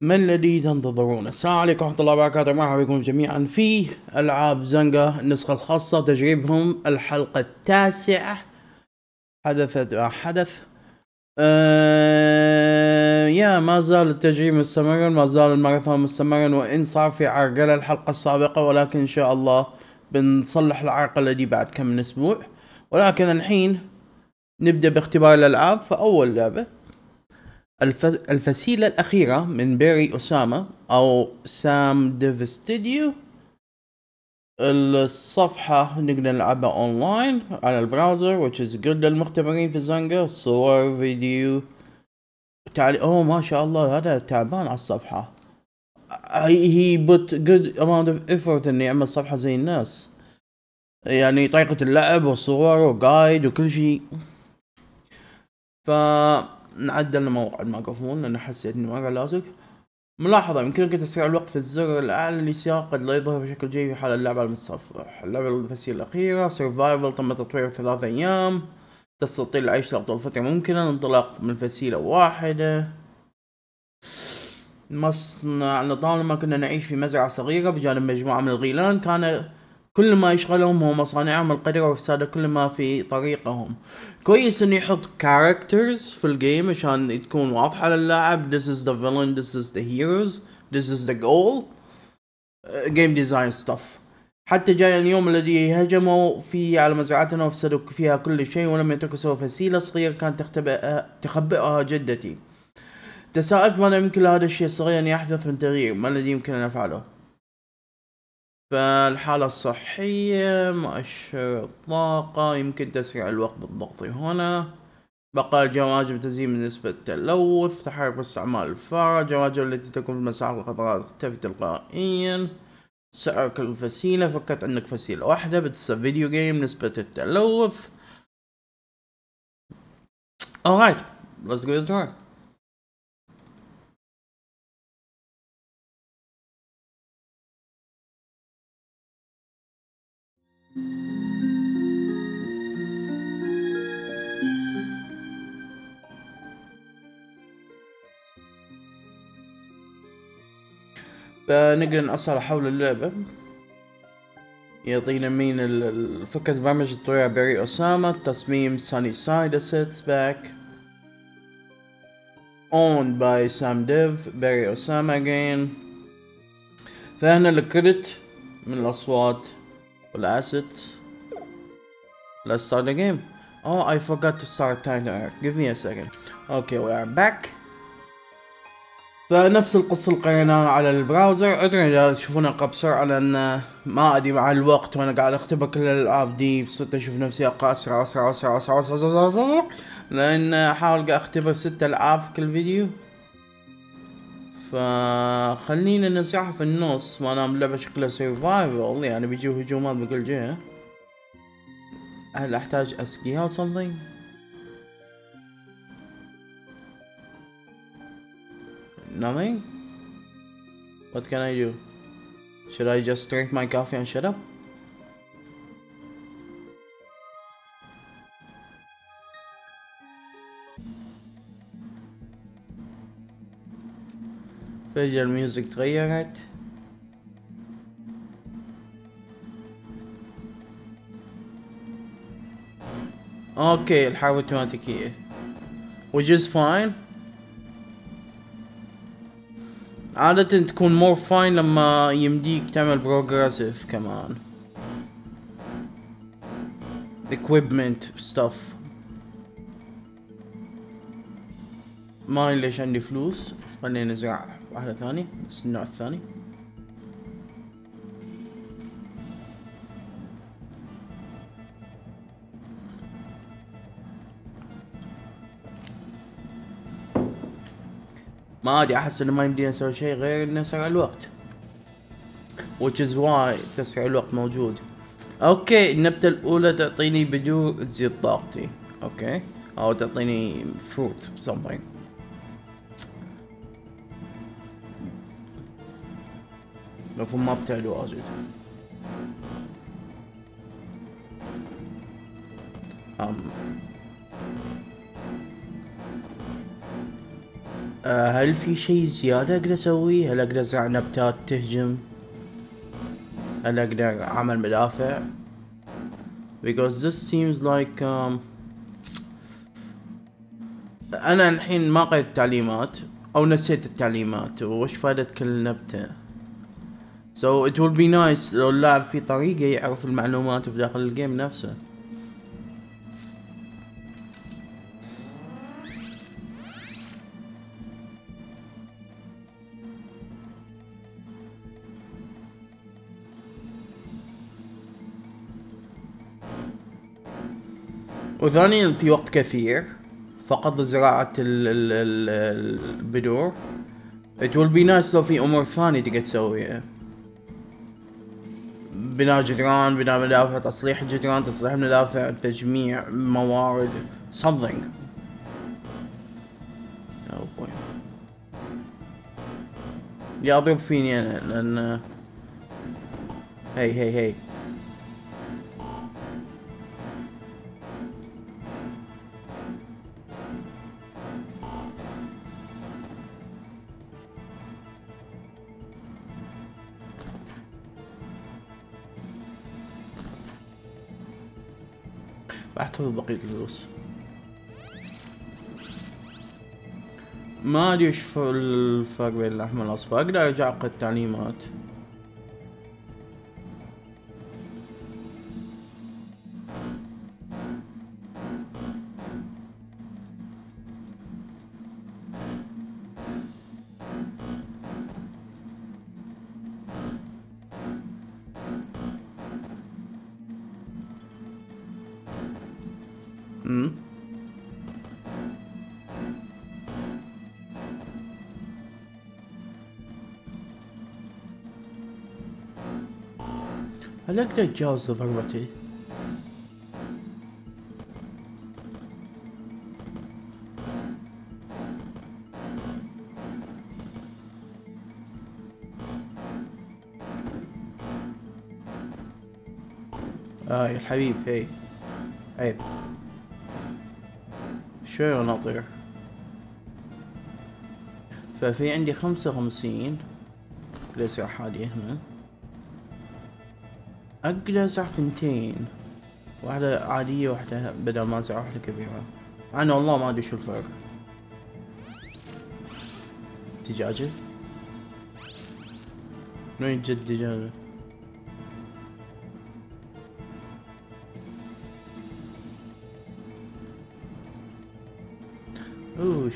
ما الذي تنتظرون؟ السلام عليكم ورحمة الله وبركاته، مرحبا بكم جميعا في ألعاب زنقة النسخة الخاصة تجريبهم الحلقة التاسعة. حدثت ما حدث. يا ما زال التجريب مستمرا، ما زال الماراثون مستمرا، وإن صار في عرقلة الحلقة السابقة، ولكن إن شاء الله بنصلح العرقلة دي بعد كم من أسبوع. ولكن الحين نبدأ باختبار الألعاب. فأول لعبة الفسيلة الأخيرة من بيري أسامة أو سام ديف ستوديو. الصفحة نقدر نلعبها أونلاين على البراوزر which is good للمختبرين في زنقة. صور، فيديو، أوه ما شاء الله هذا تعبان على الصفحة. he put good amount of effort إنه يعمل صفحة زي الناس، يعني طريقة اللعب والصور وقايد وكل شيء. فنعدل موقع الميكروفون لأن حسيت إنه مرة لازق. ملاحظة: يمكنك تسريع الوقت في الزر الأعلى اليسار، قد لا يظهر بشكل جيد في حال اللعبة على المتصفح. اللعبة الفسيلة الأخيرة سرفايفل تم تطوير 3 أيام، تستطيع العيش لأطول فترة ممكنة، الانطلاق من فسيلة واحدة. مصنع لطالما كنا نعيش في مزرعة صغيرة بجانب مجموعة من الغيلان، كان كل ما يشغلهم هو مصانعهم القدرة وإفساد كل ما في طريقهم. كويس انه يحط characters في الجيم عشان تكون واضحة للاعب. This is the villain, this is the heroes, this is the goal. game design stuff. حتى جاء اليوم الذي هجموا فيه على مزرعتنا وفسدوا فيها كل شيء، ولم يتركوا سوى فسيلة صغيرة كانت تخبئها جدتي. تساءلت ماذا يمكن لهذا الشيء الصغير أن يحدث من تغيير، ما الذي يمكن أن نفعله؟ فالحالة الصحية، مؤشر الطاقة، يمكن تسريع الوقت بالضغط هنا، بقاء الجواجب تزيد من نسبة التلوث، تحرك باستعمال الفارة، الجواجب التي تكون في المساحة الخضراء تختفي تلقائيا، سعر كل فسيلة، فكرت عندك فسيلة واحدة بتسبب فيديو جيم، نسبة التلوث. alright let's go to work. فنقدر نأصل حول اللعبة. يعطينا مين فكرة برمجة الطريقة بيري أسامة، تصميم ساني سايد أسيتس باك owned by Sam Dev بيري أسامة again. فهنا الكريدت من الأصوات والأسيتس. Let's start the game. Oh, I forgot to start timer. Give me a second. Okay, we are back. فنفس القصة اللي قريناها على البراوزر. ادري اذا تشوفون اقرا بسرعة لان ما ادري مع الوقت وانا قاعد اختبر كل الالعاب دي صرت اشوف نفسي اقرا اسرع اسرع اسرع اسرع اسرع اسرع اسرع لان احاول قاعد اختبر 6 العاب في كل فيديو. فخلينا نزرعها في النص ما دام اللعبة شكلها سيرفايفل، يعني بيجوا هجومات من كل جهة. هل احتاج اسقيها something؟ Nothing? What can I do? Should I just drink my coffee and shut up? فجأة الميوزك تغيرت. اوكي الحرب اوتوماتيكية which is fine. عادة تكون more fine لما يمديك تعمل progressive كمان equipment stuff. ما ليش عندي فلوس، خلينا نزرع واحدة ثانية بس النوع الثاني. ما ادري، احس انه ما يمدينا نسوي شيء غير انه نسرع الوقت which is why تسريع الوقت موجود. اوكي النبتة الاولى تعطيني بذور تزيد طاقتي، اوكي، او تعطيني fruit something. مفهوم ما بتعلو واجد. هل في شيء زيادة اقدر اسويه؟ هل اقدر ازرع نباتات تهجم؟ هل اقدر اعمل مدافع؟ because this seems like انا الحين ما قريت التعليمات او نسيت التعليمات وش فائدة كل نبتة. so it will be nice لو اللاعب في طريقة يعرف المعلومات في داخل الجيم نفسه. وثانيا في وقت كثير فقط لزراعة البذور. it will be nice لو في امور ثانية تقدر تسويها، بناء جدران، بناء مدافع، تصليح الجدران، تصليح المدافع، تجميع موارد something. oh boy. يا اضرب فيني انا لان هي بحتفظ بقية الفلوس. ما ادري وش الفرق بين الاحمر والاصفر. اقدر ارجع اقرا التعليمات. هل اقدر اتجاوز ضربتي؟ يا الحبيب هي عيب شوي وانا اطير. ففي عندي 55 اقدر اسرع حالي هنا. اقدر ازرع 2 واحدة عادية واحدة بدل ما ازرع واحدة كبيرة. انا والله ما ادري شو الفرق. دجاجة؟ وين جد دجاجة؟ اوش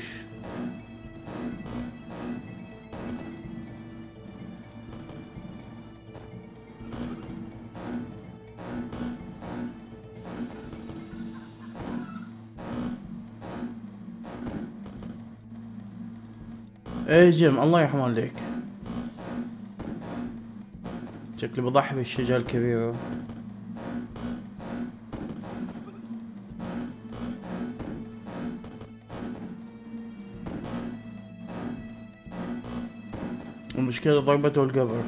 ايه جيم الله يرحم والديك. شكلي بضحي بالشجرة الكبيرة. المشكلة ضربته القبر.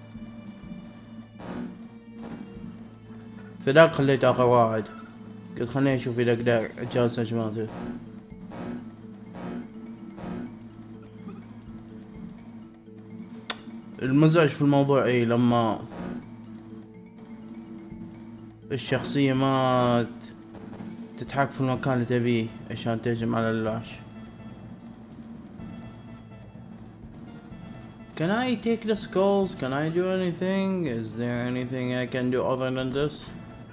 فداك خليته اخر واحد. قلت خليني اشوف اذا اقدر اتجاوز هجماته. المزعج في الموضوع ايه لما الشخصية ما تتحرك في المكان اللي تبيه عشان تهجم على اللاش. Can I take the skulls? Can I do anything? Is there anything I can do other than this?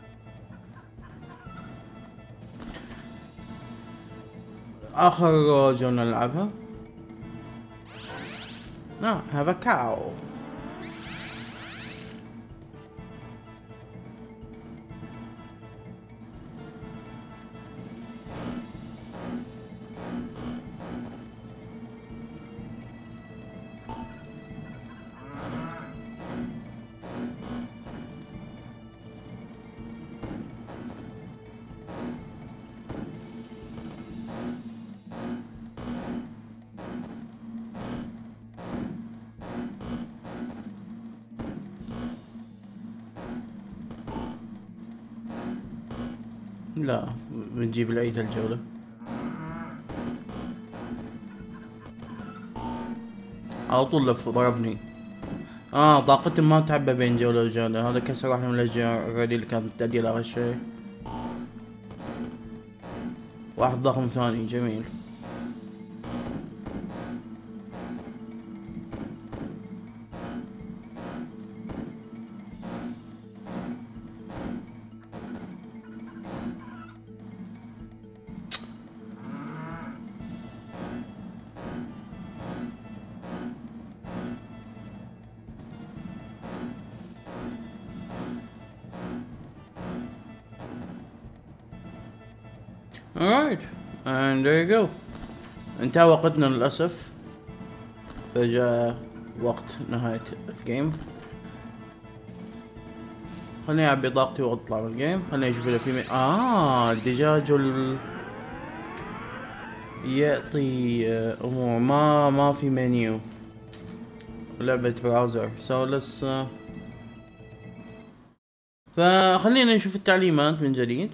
آخر جولة نلعبها. No, have a cow. لا بنجيب العيد هالجولة. على طول لف ضربني. طاقتي ما تعبى بين جولة وجولة. هذا كسر واحدة من الاشجار اوريدي اللي كانت تؤدي الى هالشيء. واحد ضخم ثاني جميل. Alright, and there you go. انتهى وقتنا للأسف. فجاء وقت نهاية الجيم. خليني أعبي طاقتي وأطلع من الجيم. خليني أشوف إذا في الدجاج يعطي أمور. ما في منيو. لعبة براوزر. لسه فخلينا نشوف التعليمات من جديد.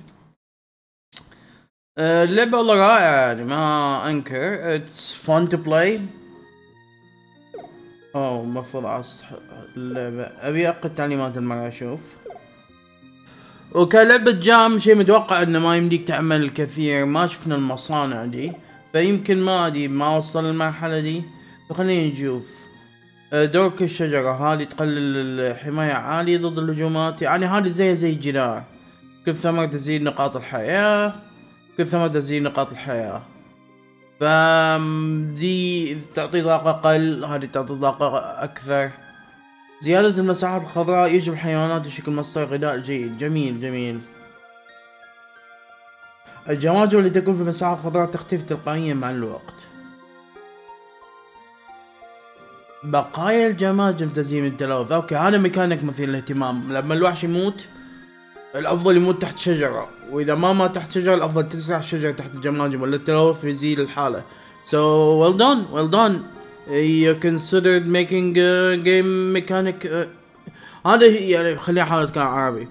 اللعبة والله رائعة يعني ما انكر. it's fun to play. مفروض اصح اللعبة. ابي اقرا التعليمات المرة اشوف. وكلعبة جام شيء متوقع انه ما يمديك تعمل الكثير. ما شفنا المصانع دي فيمكن ما وصل المرحلة دي. فخلينا نشوف. دورك الشجرة هذه تقلل الحماية عالية ضد الهجومات. يعني هذه زي الجدار. كل ثمرة تزيد نقاط الحياة. دي تعطي طاقة أقل. هذه تعطي طاقة أكثر. زيادة المساحات الخضراء يجب الحيوانات بشكل مصدر غذاء جيد. جميل. الجماجم اللي تكون في مساحات خضراء تختفي تلقائيا مع الوقت. بقايا الجماجم تزيد التلوث. اوكي هذا ميكانيك مثير للاهتمام. لما الوحش يموت الافضل يموت تحت شجرة. واذا ما مات تحت شجرة الافضل تزرع شجرة تحت الجماجم ولا التلوث يزيد الحالة. So well done. You considered making a game mechanic. هذا يعني خليني احاول اتكلم عربي.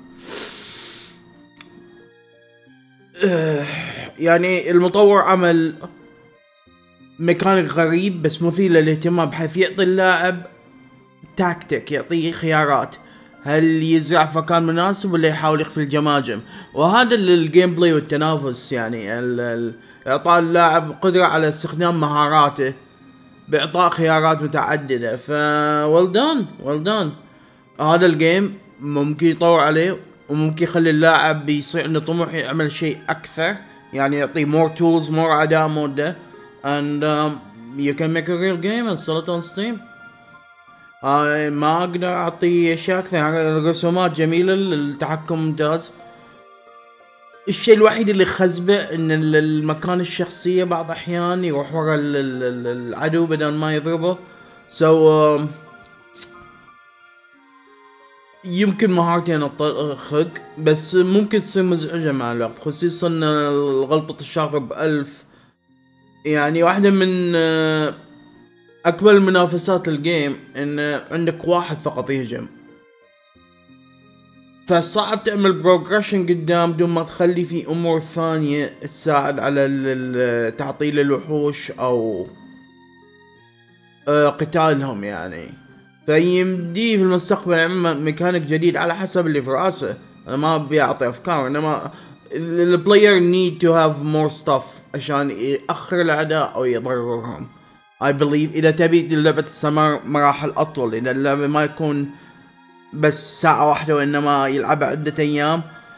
يعني المطور عمل ميكانيك غريب بس مثير للاهتمام بحيث يعطي اللاعب تاكتيك. يعطيه خيارات. هل يزرع في مكان مناسب ولا يحاول يخفي الجماجم. وهذا الجيم بلاي والتنافس يعني اعطاء اللاعب قدرة على استخدام مهاراته باعطاء خيارات متعددة. well done. هذا الجيم ممكن يطور عليه وممكن يخلي اللاعب يصير عنده طموح يعمل شيء اكثر. يعني يعطيه more tools more اداء مودة and you can make a real game and sell it on Steam. ما اقدر اعطي اشياء اكثر. الرسومات جميلة. التحكم ممتاز. الشيء الوحيد اللي خزبه ان المكان الشخصية بعض احيان يروح ورا العدو بدل ما يضربه. يمكن مهارتي انا خق بس ممكن تصير مزعجة مع الوقت خصوصا غلطة الشاطر ب1000. يعني واحدة من اكبر المنافسات الجيم ان عندك واحد فقط يهجم. فصعب تعمل بروجريشن قدام بدون ما تخلي في امور ثانية تساعد على تعطيل الوحوش او قتالهم يعني. فيمدي في المستقبل يعمل ميكانيك جديد على حسب اللي في راسه. انا ما ابي اعطي افكار انما البلاير need to have more stuff عشان يأخر الاعداء او يضررهم. I believe اذا تبي اللعبة تستمر مراحل اطول. اذا اللعبة ما يكون بس ساعة واحدة وانما يلعبها عدة ايام.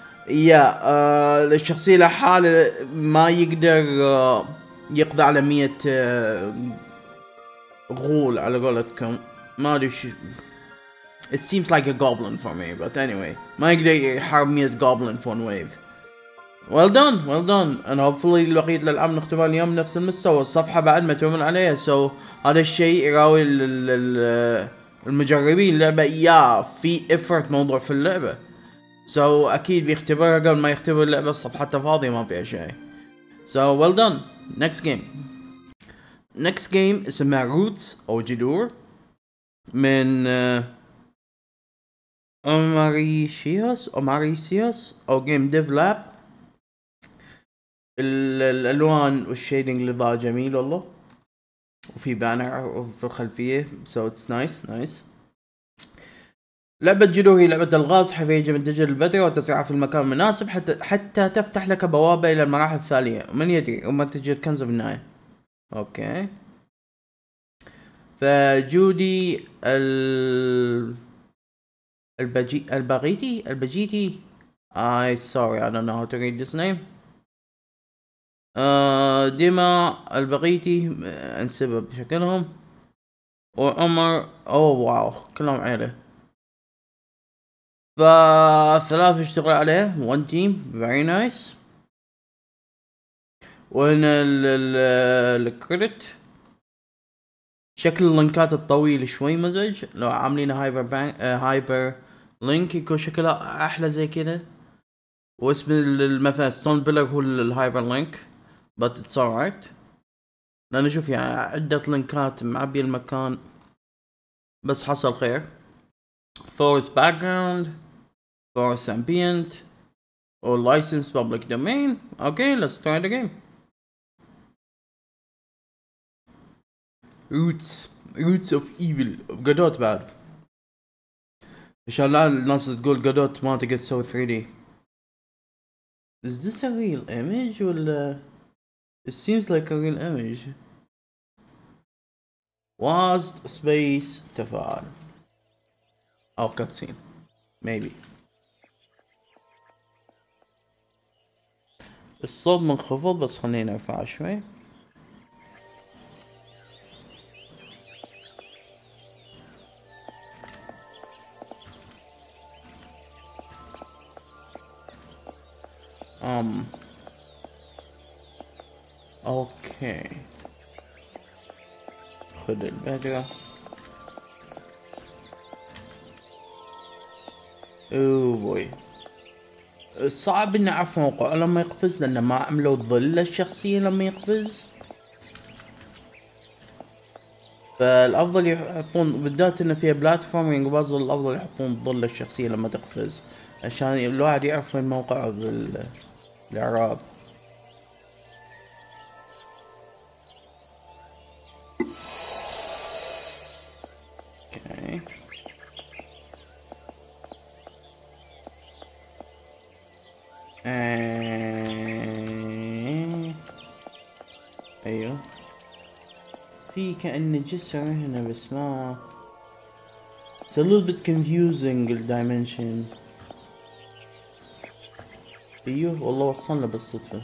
الشخصية لحاله ما يقدر يقضي على 100 غول على قولتكم. ما ادري شو. It seems like a goblin for me but anyway ما يقدر يحارب 100 goblin for one wave. well done and hopefully بقية الالعاب نختبرها اليوم نفس المستوى. الصفحة بعد ما تؤمن عليها هذا الشيء يراوي المجربين اللعبة في effort موضوع في اللعبة. اكيد بيختبرها قبل ما يختبر اللعبة. صفحتها فاضية ما فيها شيء. well done. next game اسمها روتس او جذور من أماريسيوس او جيم ديف لاب. الالوان والشيدنج اللي ضاع جميل والله. وفي بانر في الخلفية so it's nice. لعبة جلو هي لعبة الغاز، حيث يجب أن تجد البذرة وتزرعها في المكان المناسب حتى تفتح لك بوابة إلى المراحل الثانية، ومن يدري وما تجد كنز في النهاية. اوكي، فجودي البجيتي sorry I don't know how to read this name. ديما البغيتي انسبب بشكلهم، وعمر واو كلهم عيلة، فالثلاث يشتغل عليه one team very nice. وهنا الكريدت شكل اللينكات الطويل شوي مزعج، لو عاملين هايبر لينك يكون شكلها احلى زي كذا، واسم مثلا ستون بيلر هو الهايبر لينك but it's alright، لأنه شوف يعني عدة لينكات معبي المكان، بس حصل خير. forest background forest ambient or licensed public domain. Okay, let's try the game. roots of evil قدوت بعد، عشان لا الناس تقول قدوت ما تقدر تسوي 3D. is this a real image ولا it seems like a real image. was space تفاعل او cutscene maybe. الصوت منخفض بس خلينا نرفعه شوي. اوكي، خذ البذرة. بوي صعب اني اعرف موقعه لما يقفز، لان ما عملوا ظل للشخصية لما يقفز، فالافضل يحطون بالذات انه فيها بلاتفورمينج بازل، الافضل يحطون ظل للشخصية لما تقفز عشان الواحد يعرف وين موقعه بالاعراب. ايوه في كأن جسر هنا بس ما it's a little bit confusing الدايمنشن. ايوه والله وصلنا بالصدفة.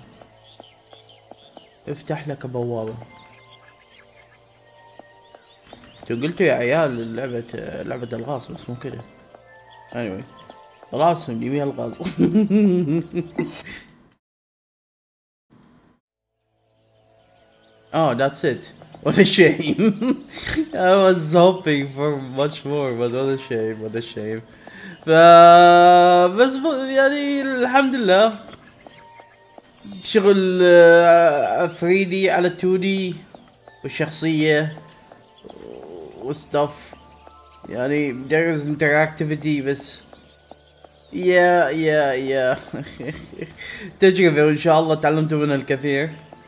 افتح لك بوابة. انتوا قلتوا يا عيال لعبة الغاز بس مو كده. anyway راسم يبيها الغاز. Oh, that's it. What a shame. I was hoping for much more, but what a shame, what a shame. بس يعني الحمد لله شغل 3D على 2D والشخصية وستاف، يعني there is interactivity بس يا تجربة وإن شاء الله تعلمتوا منها الكثير.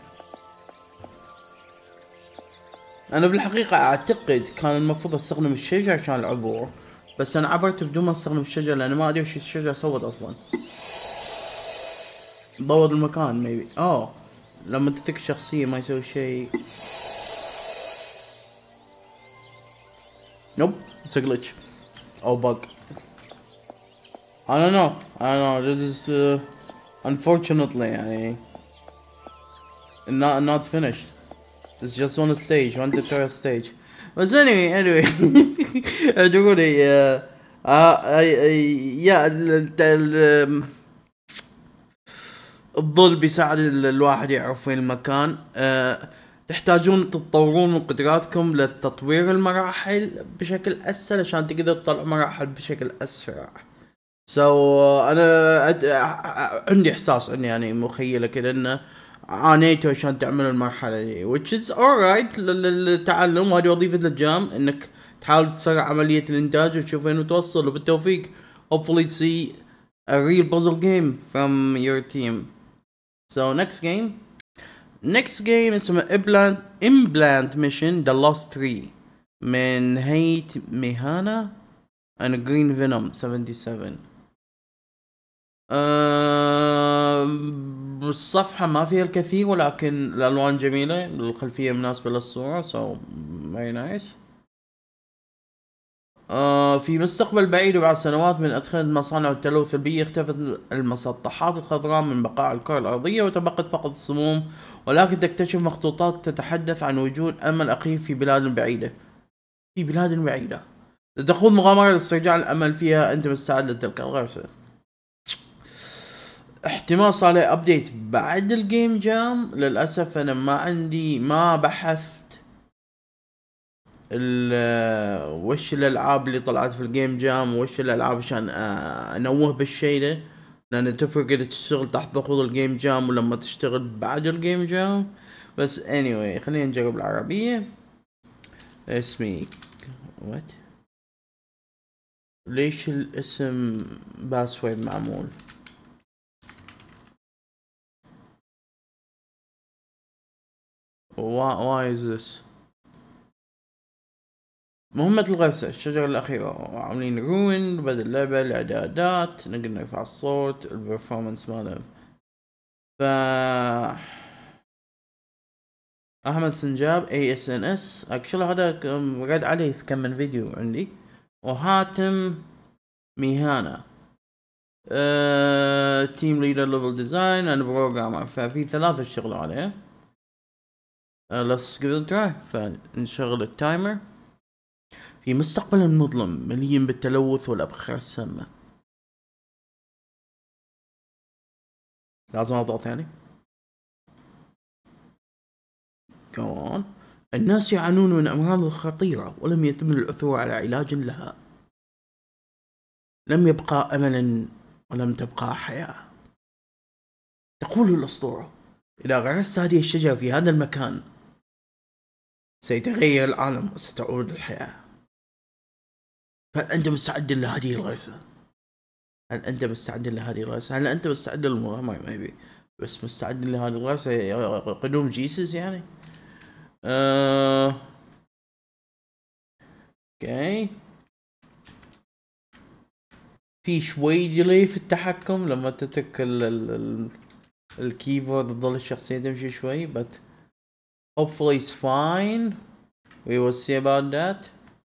انا في الحقيقة اعتقد كان المفروض استخدم الشجر عشان العبور، بس انا عبرت بدون ما استخدم الشجر لان ما ادري وش الشجر سوت اصلا. ضوض المكان ميبي لما تتك شخصية ما يسوي شيء. nope it's a glitch or bug. I don't know this is unfortunately يعني not finished. It's just one stage, one tutorial stage. But anyway تقولي الظل بيساعد الواحد يعرف وين المكان. تحتاجون تتطورون من قدراتكم لتطوير المراحل بشكل اسهل عشان تقدر تطلع مراحل بشكل اسرع. انا عندي احساس اني يعني مخيلة كده انه عانيتوا عشان تعمل المرحلة دي which is alright للتعلم، وهذه وظيفة الجام انك تحاول تسرع عملية الانتاج وتشوف وين توصل، وبالتوفيق hopefully see a real puzzle game from your team. So next game next game اسمه implant mission the lost tree من هيت ميهانا and green venom 77. الصفحة ما فيها الكثير ولكن الألوان جميلة، الخلفية مناسبة للصورة so very nice. في مستقبل بعيد وبعد سنوات من أدخنة مصانع التلوث البيئي اختفت المسطحات الخضراء من بقاع الكرة الأرضية وتبقت فقط السموم، ولكن تكتشف مخطوطات تتحدث عن وجود أمل أخير في بلاد بعيدة. في بلاد بعيدة تخوض مغامرة لاسترجاع الأمل فيها. أنت مستعد لتلك الغرسة؟ احتمال صار لي ابديت بعد الجيم جام. للاسف انا ما بحثت وش الالعاب اللي طلعت في الجيم جام وش الالعاب عشان انوه بالشيء ده، لان تفرق اذا تشتغل تحت ضغوط الجيم جام ولما تشتغل بعد الجيم جام. بس anyway خلينا نجرب العربية. اسمي وات؟ ليش الاسم باسورد معمول؟ why is this؟ مهمة الغرسة الشجرة الأخيرة، عاملين روين بدل اللعبة، الإعدادات نقدر نرفع الصوت، البرفورمانس ماله. ف أحمد سنجاب ASNS اكشلي هذا رد عليه في كم من فيديو عندي. وهاتم ميهانا تيم ليدر ليفل ديزاين اند بروجرامر، ففي ثلاثة اشتغلوا عليه. let's give it a try. فنشغل التايمر. في مستقبل مظلم مليء بالتلوث والأبخار السامة. لازم أضغط يعني. كمان الناس يعانون من أمراض خطيرة ولم يتم العثور على علاج لها. لم يبقى أملا ولم تبقى حياة. تقول الأسطورة إذا غرست هذه الشجرة في هذا المكان سيتغير العالم وستعود الحياة. هل أنت مستعد لهذه الغرسة؟ هل أنت مستعد لهذه الغرسة؟ هل أنت مستعد للمغامرة؟ maybe بس مستعد لهذه الغرسة قدوم جيسس يعني. اوكي في شوي ديلي في التحكم لما تترك الكيبورد تظل الشخصية تمشي شوي but hopefully it's fine. we will see about that.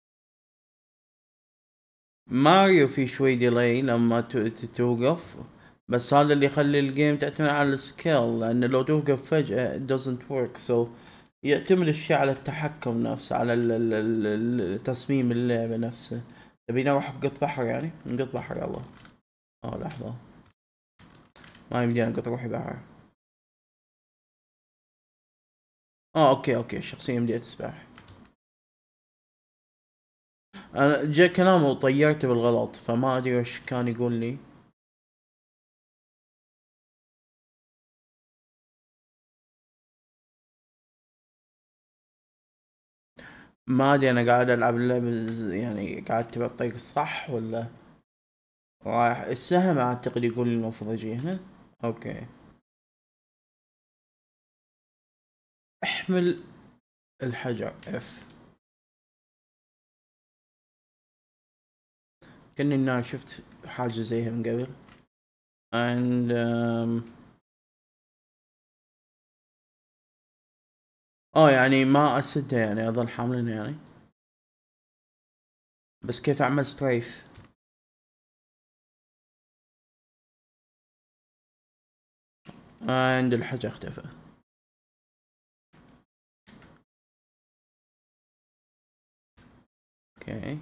ماريو في شوي ديلي لما توقف، بس هذا اللي يخلي الجيم تعتمد على السكيل، لأن لو توقف فجأة it doesn't work. so يعتمد الشيء على التحكم نفسه، على تصميم اللعبة نفسه. تبينا نروح قط بحر يعني؟ نقط بحر يلا. لحظة ما يمدينا نقط روحي بحر. اوكي الشخصية يمديها تسبح. انا جاء كلامه وطيرته بالغلط فما ادري وش كان يقول لي. ما ادري انا قاعد العب اللعبة يعني قاعد بالطريق الصح ولا رايح. السهم اعتقد يقول لي المفروض اجي هنا. اوكي احمل الحجر اف. كأني إن شفت حاجة زيها من قبل and يعني ما اسدها يعني اظل حاملنا يعني. بس كيف اعمل سترايف؟ عند الحجر اختفى. اوكي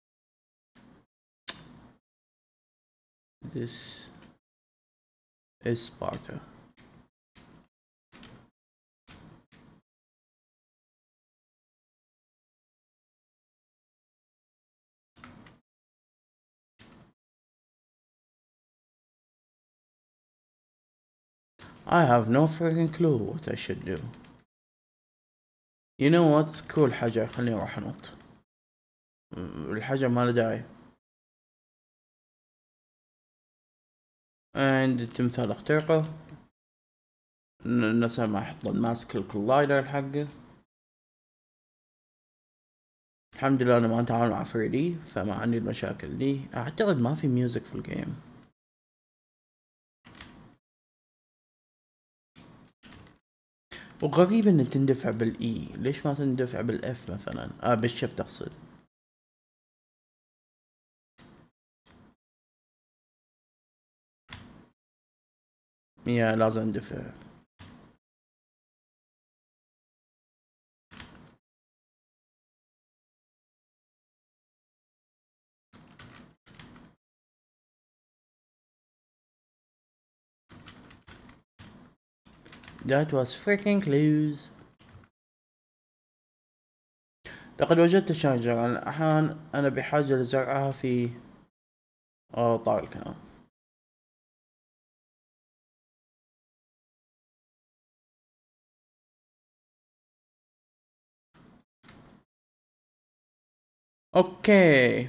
this is Sparta. I have no freaking clue what I should do. You know what's cool حجر، خليني اروح انط. الحجر ما له داعي. and التمثال اخترقه نسى ما يحط الماسك الكولايدر حقه. الحمد لله انا ما اتعامل مع 3D فما عندي المشاكل دي. اعتقد ما في ميوزك في الجيم. وغريب ان تندفع بالاي، ليش ما تندفع بالاف مثلا؟ بالشيفت اقصد. يا لازم اندفع. That was freaking close. لقد وجدت شجرة الآن أنا بحاجة لزرعها في طار الكلام. اوكي،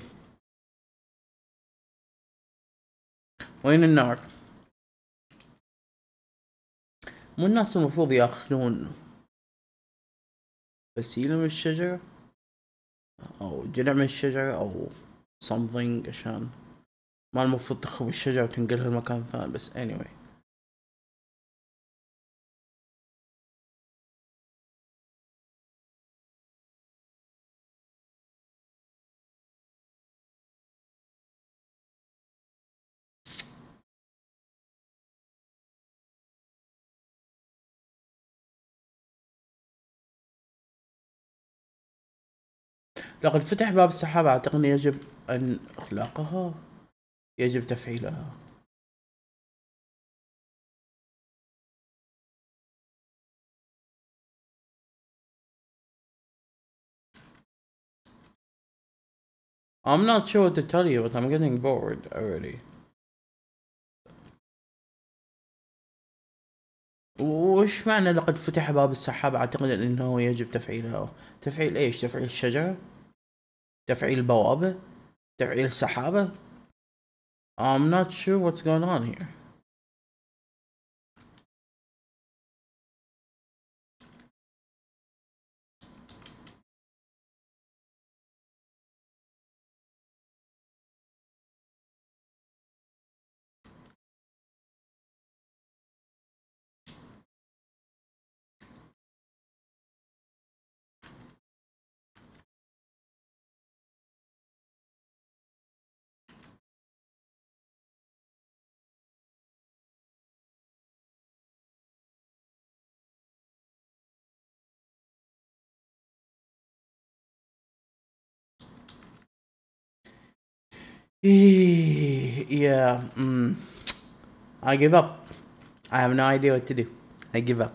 وين النار؟ مو الناس المفروض ياخذون فسيلة من الشجرة او جذع من الشجرة او something عشان ما المفروض تخرب الشجرة وتنقلها لمكان ثاني، بس anyway. لقد فتح باب السحابة، اعتقد يجب ان اغلاقها، يجب تفعيلها. I'm not sure what to tell you but I'm getting bored already. وش معنى لقد فتح باب السحابة؟ اعتقد انه يجب تفعيلها. تفعيل ايش؟ تفعيل الشجرة؟ تفعيل البوابة؟ تفعيل السحابة؟ I'm not sure what's going on here. Yeah, I give up. I have no idea what to do. I give up.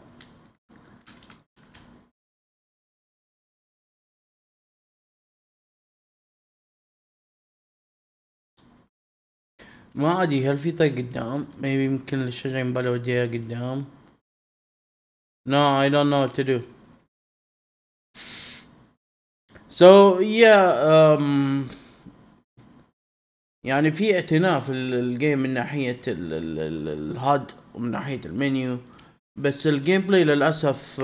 ما ادري هل في طريق قدام؟ maybe يمكن الشجرة ينبالي وديها قدام. No, I don't know what to do. So yeah, يعني في اعتناء في الجيم من ناحية الهاد ومن ناحية المنيو، بس الجيم بلاي للأسف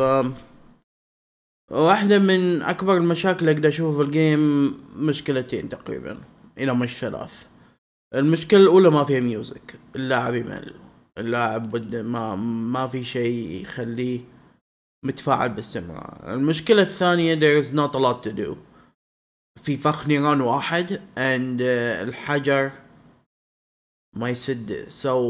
واحدة من أكبر المشاكل اللي أقدر أشوفها في الجيم مشكلتين تقريبا إلى مش ثلاث. المشكلة الأولى ما فيها ميوزك، اللاعب يمل، اللاعب بده ما في شيء يخليه متفاعل باستمرار. المشكلة الثانية there is not a lot to do. في فخ نيران واحد and الحجر ما يسد.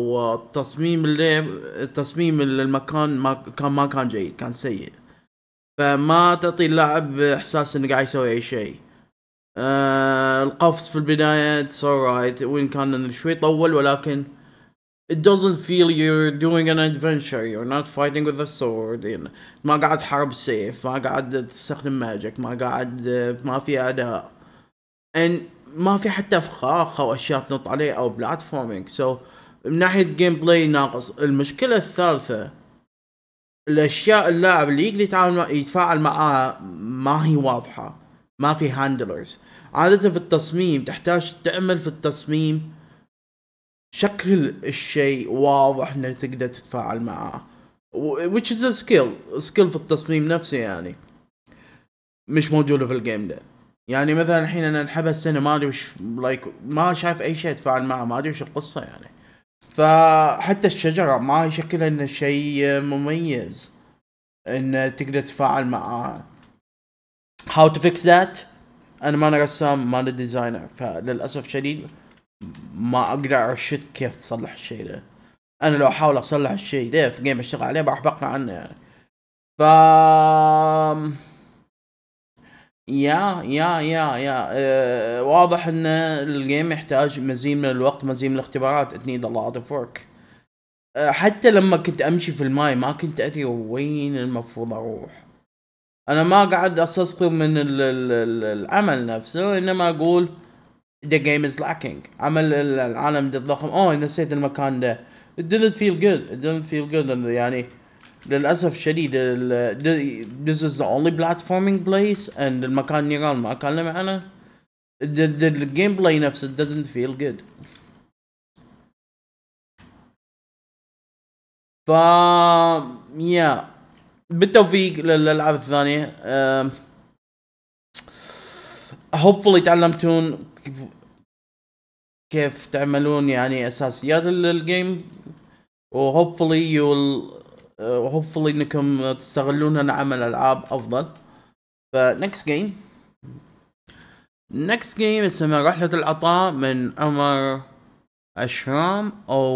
تصميم المكان ما كان جيد، كان سيء، فما تعطي اللاعب احساس انه قاعد يسوي اي شيء. القفز في البداية it's alright وين كان شوي طول، ولكن it doesn't feel you're doing an adventure. You're not fighting with a sword. يعني ما قاعد حرب سيف، ما قاعد تستخدم ماجيك، ما في اداء، and ما في حتى فخاخ او اشياء تنط عليه او بلاتفورمينج. من ناحية جيم بلاي ناقص. المشكلة الثالثة الاشياء اللاعب اللي يقدر يتفاعل معاها ما هي واضحة، ما في هاندلرز. عادة في التصميم تحتاج تعمل في التصميم شكل الشيء واضح انك تقدر تتفاعل معاه، which is a skill في التصميم نفسه يعني مش موجودة في الجيم ده. يعني مثلا الحين انا انحبس سنة ما ادري وش ما شايف اي شيء اتفاعل معه، ما ادري وش القصة يعني. فحتى الشجرة ما يشكلها انه شيء مميز ان تقدر تتفاعل معاه. how to fix that؟ انا ما رسام ما ديزاينر، فللاسف شديد ما اقدر ارشد كيف تصلح الشيء ده. انا لو احاول اصلح الشيء ده في جيم اشتغل عليه راح بقنع عنه يعني. ف واضح ان الجيم يحتاج مزيد من الوقت، مزيد من الاختبارات. it need a lot of work. حتى لما كنت امشي في الماي ما كنت ادري وين المفروض اروح. انا ما قاعد استسقي من العمل نفسه، انما اقول the game is lacking. عمل العالم ده ضخم، نسيت المكان ده. it didn't feel good يعني للأسف شديد. this is the only platforming place and المكان نيران ما كان له معنى. the gameplay نفسه doesn't feel good. ف بالتوفيق للألعاب الثانية. hopefully تعلمتون كيف تعملون يعني أساسيات الجيم، و hopefully hopefully انكم تستغلونها لعمل العاب افضل. ف next game اسمها رحلة العطاء من عمر اشرام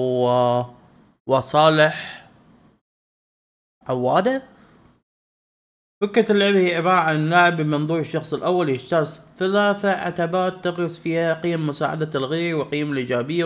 وصالح عوادة. فكرة اللعبة هي عبارة عن لاعب من منظور الشخص الأول يجتاز 3 عتبات تغرس فيها قيم مساعدة الغير وقيم الإيجابية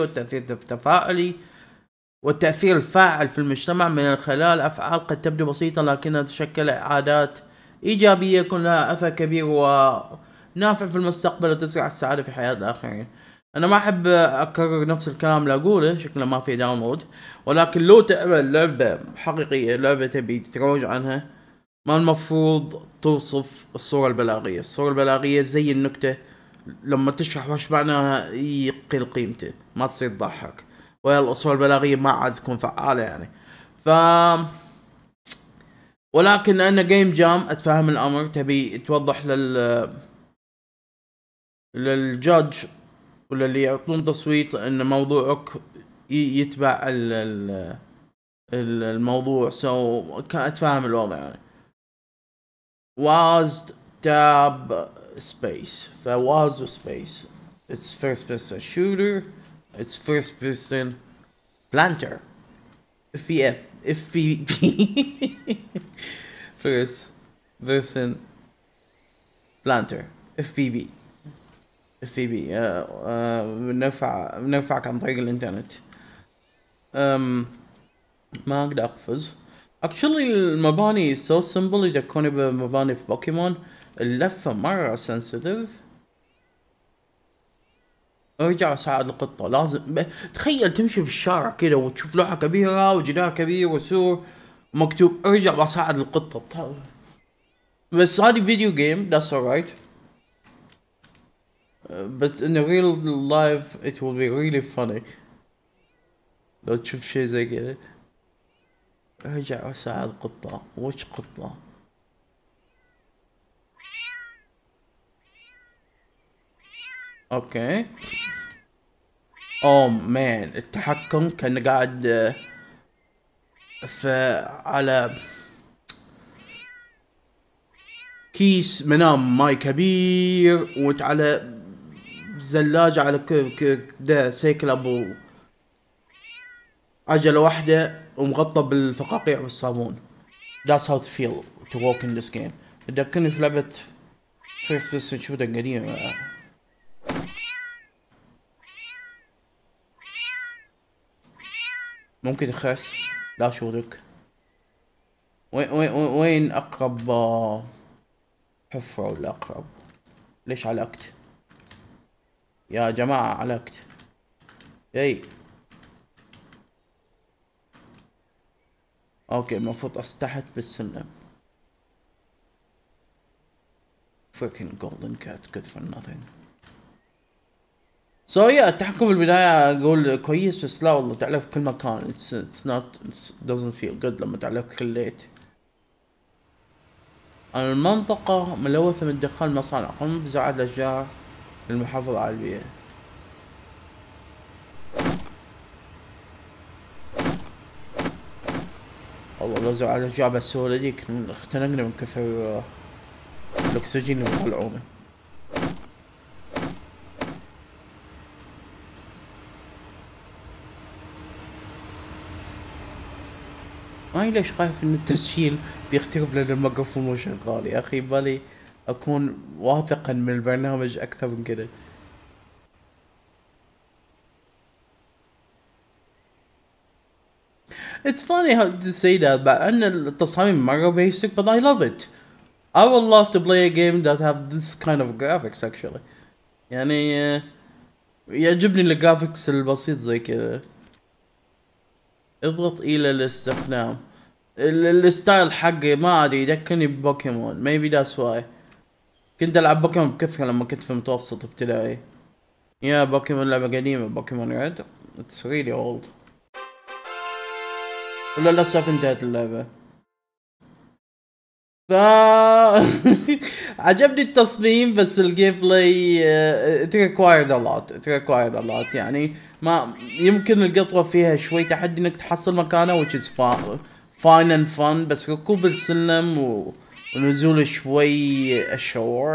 والتأثير الفاعل في المجتمع من خلال أفعال قد تبدو بسيطة لكنها تشكل عادات إيجابية يكون لها أثر كبير ونافع في المستقبل وتسرع السعادة في حياة الآخرين. أنا ما أحب أكرر نفس الكلام اللي أقوله، شكله ما في داونلود، ولكن لو تعمل لعبة حقيقية، لعبة تبي تروج عنها، ما المفروض توصف الصورة البلاغية. الصورة البلاغية زي النكتة، لما تشرح وش معناها يقل قيمته، ما تصير تضحك. والصورة البلاغية ما عاد تكون فعالة يعني. ولكن لأن جيم جام أتفهم الأمر، تبي توضح للجاج ولا اللي يعطون تصويت ان موضوعك يتبع الموضوع. أتفهم الوضع يعني. was tab space was space. It's first person shooter. It's first person planter. FPP. first person planter. FPB. بنرفعك عن طريق الانترنت. ما اقدر اقفز. actually المباني so simple يذكرني بمباني في بوكيمون. اللفة مرة sensitive. ارجع ساعد القطة لازم. تخيل تمشي في الشارع كده وتشوف لوحة كبيرة وجدار كبير وسور مكتوب ارجع وساعد القطة. بس هذه فيديو جيم that's alright. but in the real life it will be really funny لو تشوف شيء زي كده. ارجع وساعد قطة. وش قطة؟ اوكي. مان التحكم كان قاعد على كيس منام ماي كبير وعلى زلاجة على ده سيكل ابو عجلة واحدة ومغطى بالفقاقيع والصابون. That's how to feel to walk in this game. تذكرني في لعبة first person shooter قديمة. ممكن تخس. لا شورك. وين اقرب حفرة ولا اقرب؟ ليش علقت يا جماعة؟ علقت. اوكي المفروض استحت بالسلم. freaking golden cat good for nothing. يا التحكم بالبداية اقول كويس، بس لا والله تعلق في كل مكان. it's not doesn't feel good لما تعلق في كل ليت. المنطقة ملوثة من دخان مصانع، قم بزراعة الأشجار للمحافظة على البيئة. والله لو زرعنا الأشجار بالسهولة دي كنا اختنقنا من كثر الأكسجين اللي بيطلعونه. ما ليش خايف ان التسجيل بيخترب لان الميكروفون مو شغال. يا اخي بالي اكون واثقا من البرنامج اكثر من كده. It's funny how to say that but ان التصاميم مرة basic but I love it. I would love to play a game that have this kind of graphics actually. يعني يعجبني الجرافيكس البسيط زي كذا. اضغط الى الاستخدام. الستايل حقي ما ادري يذكرني ببوكيمون maybe that's why. كنت العب بوكيمون بكثرة لما كنت في متوسط ابتدائي. يا بوكيمون لعبة قديمة، بوكيمون ريد اتس ريلي اولد. وللأسف انتهت اللعبة. ف عجبني التصميم بس الجيم بلاي it required a lot. it required a lot يعني ما يمكن القطوة فيها شوي تحدي انك تحصل مكانه which is fine and fun، بس ركوب السلم ونزول شوي الشعور.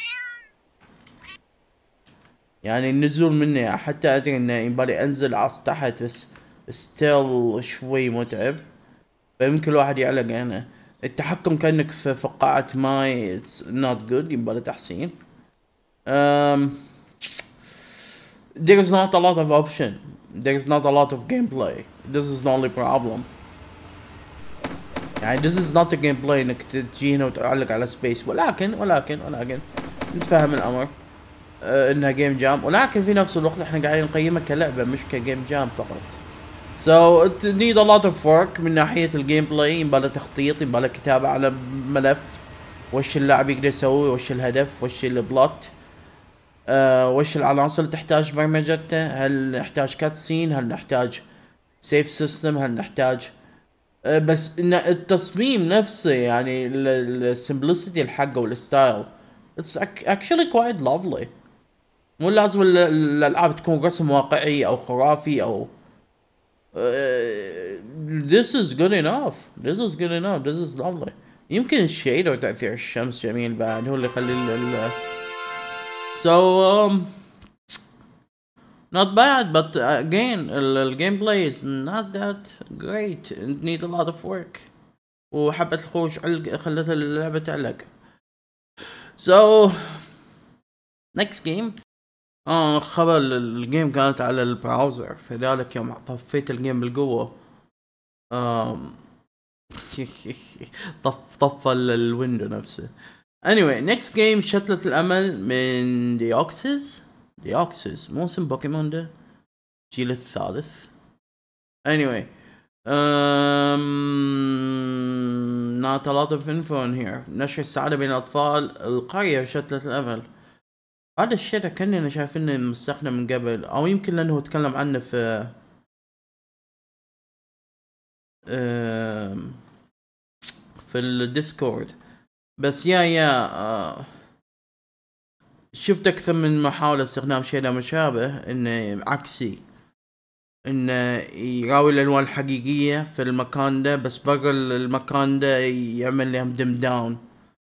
يعني النزول مني حتى ادري انه يبالي انزل عص تحت بس ستيل شوي متعب، فيمكن الواحد يعلق هنا. التحكم كأنك في فقاعة ماي it's not good، يبالي تحسين. there is not a lot of option. there is not a lot of gameplay. this is the only problem. يعني this is not a gameplay انك تجي هنا وتعلق على سبيس، ولكن نتفهم الامر. انها جيم جام، ولكن في نفس الوقت احنا قاعدين نقيمها كلعبة مش كجيم جام فقط. So it need a lot of work من ناحية الجيم بلاي، يباله تخطيط، يباله كتابة على ملف وش اللاعب يقدر يسوي، وش الهدف، وش البلوت، وش العناصر اللي تحتاج برمجته، هل نحتاج كاتسين، هل نحتاج سيف سيستم، هل نحتاج بس ان التصميم نفسه يعني السمبلسيتي الحقه والستايل it's actually quite lovely. مو لازم الالعاب تكون رسم واقعي او خرافي او this is good enough. this is good enough. this is lovely. يمكن الشيد وتأثير الشمس جميل بعد هو اللي يخلي so not bad but again the gameplay is not that great. it need a lot of work. وحبة الخروج خلت اللعبة تعلق. so next game. خبر الجيم كانت على البراوزر، فذلك يوم طفيت الجيم بالقوة طفى الويندو نفسه. anyway next game شتلة الأمل من ديوكسيس موسم بوكيمون ده الجيل الثالث. anyway not a lot of info in here. نشر السعادة بين الأطفال القرية شتلة الأمل. هذا الشيء كأننا شايفينه مستخدم من قبل، او يمكن لانه تكلم عنه في الديسكورد. بس شفت اكثر من محاولة استخدام شيء مشابه انه عكسي، انه يراوي الالوان الحقيقية في المكان ده بس برا المكان ده يعمل لهم دم داون.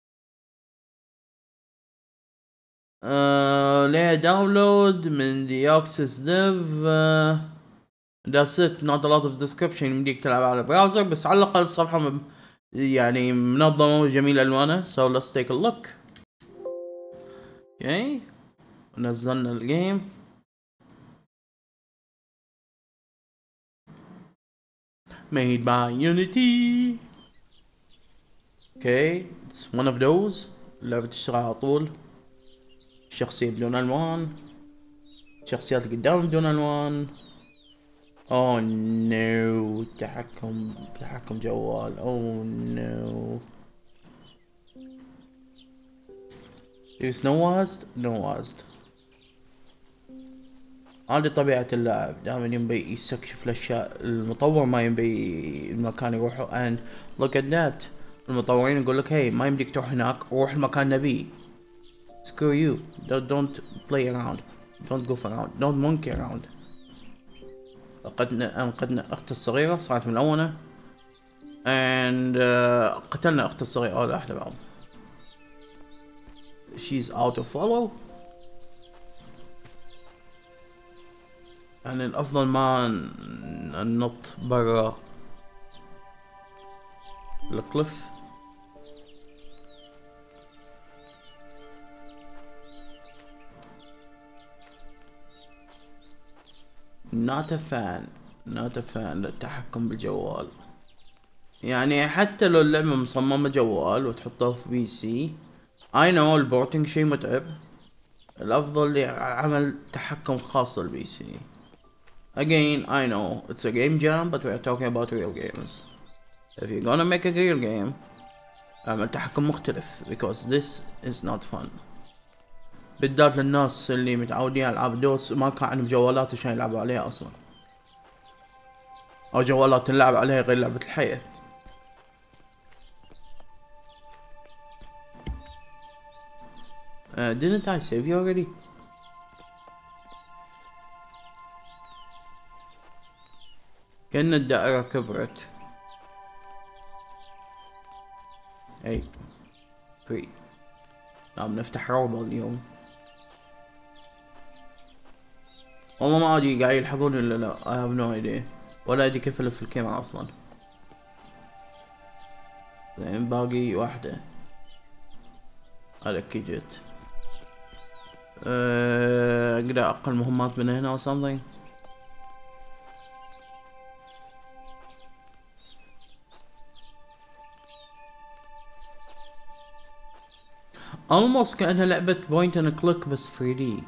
ليه داونلود من ديوكسيس ديف. that's it. not a lot of description. يمديك تلعب على براوزر بس على الاقل الصفحة يعني منظمة وجميلة الوانها. so let's take a look. okay نزلنا الجيم. made by Unity. okay it's one of those اللعبة تشتغل على طول. شخصية بدون الوان، شخصيات قدام بدون الوان. oh no تحكم جوال. oh no there's no WASD. هذه طبيعة اللاعب، دائما ينبي يستكشف الاشياء، المطور ما ينبي المكان يروحه. and look at that، المطورين يقول لك هي ما يمديك تروح هناك، روح المكان نبيه. screw you، don't play around، don't goof around، don't monkey around. أنقذنا أختي الصغيرة، صارت ملونة and قتلنا أختي الصغيرة ولا أحد بعض. she's out of follow. يعني الأفضل ما ننط برا الكليف. not a fan للتحكم بالجوال. يعني حتى لو اللعبة مصممة جوال وتحطها في بي سي، I know البورتنج شي متعب، الأفضل عمل تحكم خاص للبي سي. Again, I know it's a game jam, but we are talking about real games. If you're gonna make a real game, اعمل تحكم مختلف because this is not fun. بالذات للناس اللي متعودين على ألعاب دوس ما كان عندهم جوالات عشان يلعبوا عليها أصلا، أو جوالات نلعب عليها غير لعبة الحياة. didn't I save you already? كأن الدائرة كبرت. اي فري. نعم نفتح روضة اليوم. والله ما ادري قاعد يلحقوني ولا لا، I have no idea، ولا ادري كيف الف الكاميرا اصلا. زين باقي واحدة. هذا كي جت. اقدر اقل مهمات من هنا or something. almost كأنها لعبة بوينت اند كليك بس 3D.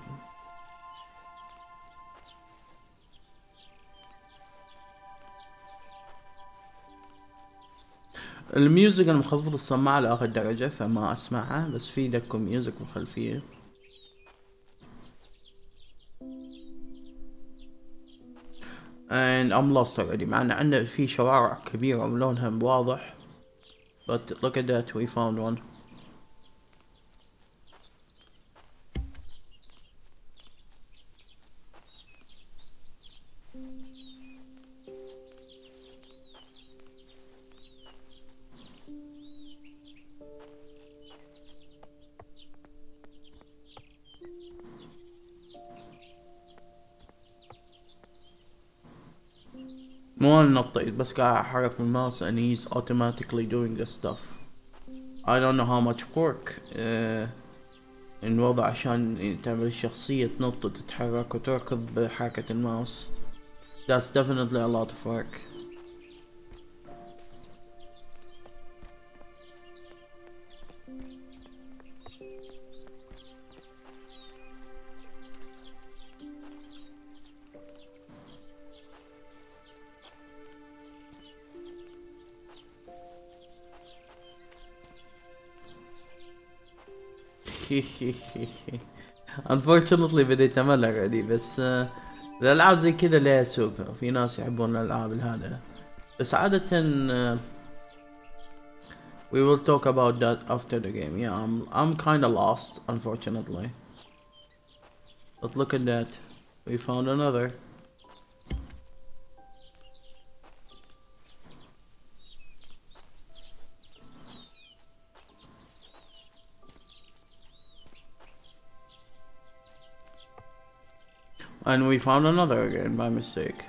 الميوزك انا مخفض السماعة لاخر درجة فما اسمعها، بس في دكم ميوزك بالخلفية. and I'm lost already، مع ان عندنا في شوارع كبيرة ولونها واضح. but look at that we found one. مو انا نطيت بس قاعد احرك بالماوس and he's automatically doing this stuff. I don't know how much work الوضع عشان تعمل الشخصية تنط وتتحرك وتركض بحركة الماوس. That's definitely a lot of work. unfortunately بديت امل already، بس الالعاب زي كذا لها سوقها، في ناس يحبون الالعاب هذا، بس عادة we will talk about that after the game. Yeah, I'm kinda lost unfortunately, but look at that, we found another. And we found another again by mistake.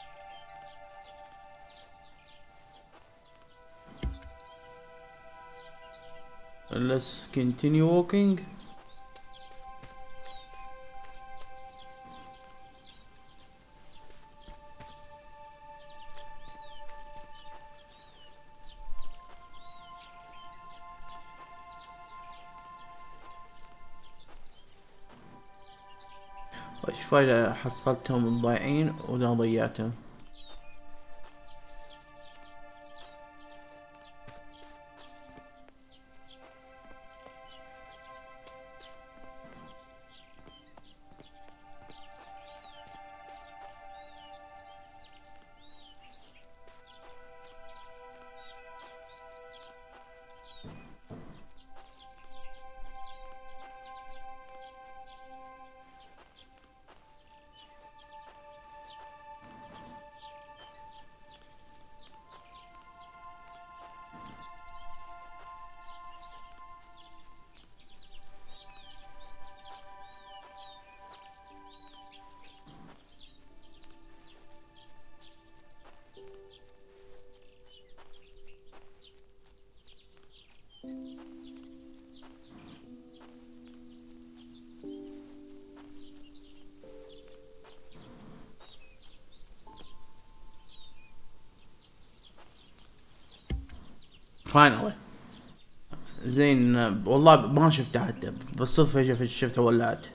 Let's continue walking. ايش فايدة حصلتهم الضايعين ولا ضيعتهم؟ فاينلي. زين والله ما شفتها حتى بالصدفة شفتها ولعت.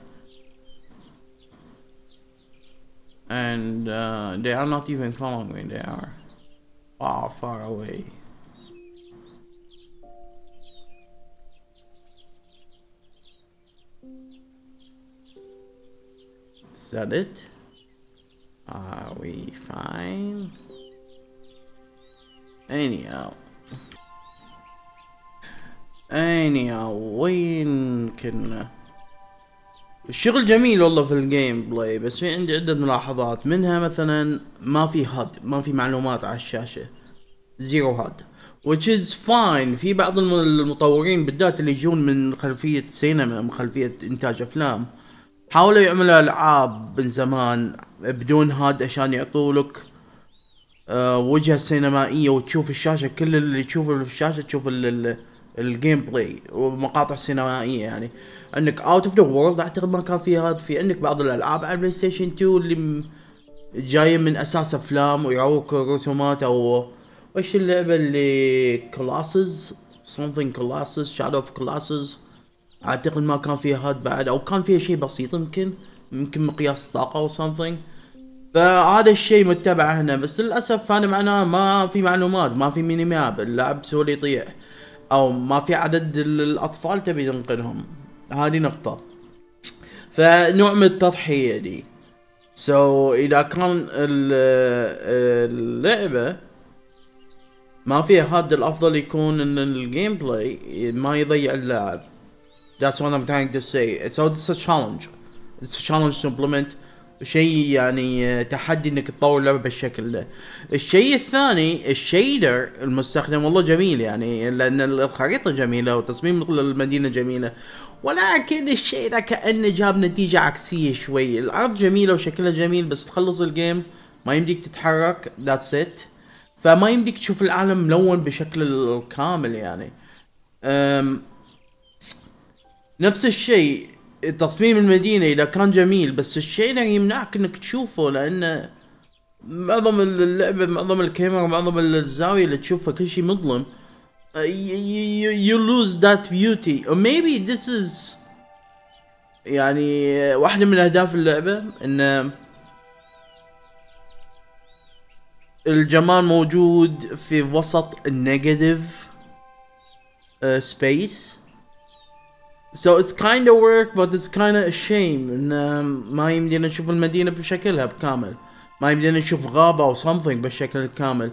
And they are not even following me, they are far away. Is that it? Are we fine? Anyhow وين كنا؟ الشغل جميل والله في الجيم بلاي، بس في عندي عدة ملاحظات، منها مثلا ما في هاد، ما في معلومات على الشاشة، زيرو هاد which is fine. في بعض المطورين بالذات اللي يجون من خلفية سينما، من خلفية انتاج افلام، حاولوا يعملوا العاب من زمان بدون هاد عشان يعطولك وجهة سينمائية، وتشوف الشاشة، كل اللي تشوفه في الشاشة تشوف الجيم بلاي ومقاطع سينمائية. يعني عندك اوت اوف ذا وورلد اعتقد ما كان في هذا، في عندك بعض الالعاب على البلاي ستيشن 2 اللي جاية من اساس افلام ويعوك رسومات، او وش اللعبة اللي كلاسز something كلاسز شادو اوف كلاسز، اعتقد ما كان فيها هاد بعد، او كان فيها شيء بسيط يمكن مقياس طاقة او something. فهذا الشيء متبع هنا، بس للاسف هذا معناه ما في معلومات، ما في ميني ماب، اللاعب سهل يطيح، او ما في عدد الاطفال تبي تنقذهم. هذه نقطة، فنوع من التضحية دي. اذا كان اللعبة ما فيها هاد، الافضل يكون ان الجيم بلاي ما يضيع اللاعب. That's what I'm trying to say. So it's a challenge. It's a challenge to implement شيء، يعني تحدي انك تطور اللعبة بالشكل ده. الشيء الثاني الشيدر المستخدم والله جميل، يعني لان الخريطة جميلة وتصميم المدينة جميلة، ولكن الشيء ده كأنه جاب نتيجة عكسية شوي. الارض جميلة وشكلها جميل، بس تخلص الجيم ما يمديك تتحرك، that's it. فما يمديك تشوف العالم ملون بشكل كامل يعني. نفس الشيء تصميم المدينة اذا كان جميل، بس الشيء ده يمنعك انك تشوفه، لان معظم اللعبة، معظم الكاميرا، معظم الزاوية اللي تشوفها كل شيء مظلم. you lose that beauty. or maybe this is يعني واحدة من اهداف اللعبة، ان الجمال موجود في وسط النيجاتيف space. So it's kind of work but it's kind of a shame ان ما يمدينا نشوف المدينة بشكلها بكامل، ما يمدينا نشوف غابة او something بالشكل الكامل.